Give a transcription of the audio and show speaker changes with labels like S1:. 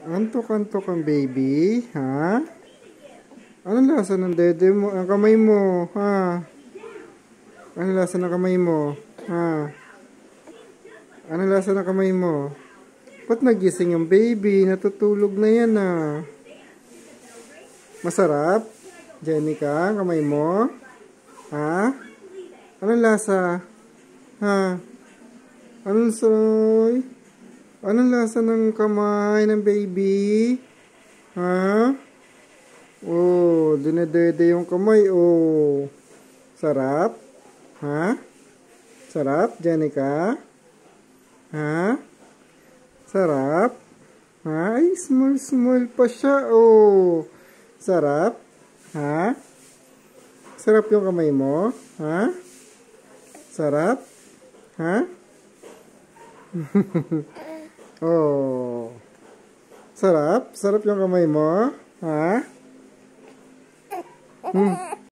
S1: Antok-antok ang baby, ha? Anong lasa ng dede mo? Ang kamay mo, ha? Anong lasa ng kamay mo, ha? Anong lasa ng kamay mo? Ba't nagising yung baby? Natutulog na yan, Masarap? Jenica, ang kamay mo? Ha? Anong lasa? Ha? Anong soy? Anong lasa ng kamay ng baby? Ha? Oh, dinedede yung kamay. Oh. Sarap? Ha? Sarap, Jenica? Ha? Sarap? Ha? Ay, small pa siya. Oh. Sarap? Ha? Sarap yung kamay mo? Ha? Sarap? Ha? Oh. Sarap? Sarap yung kamay mo? Ha?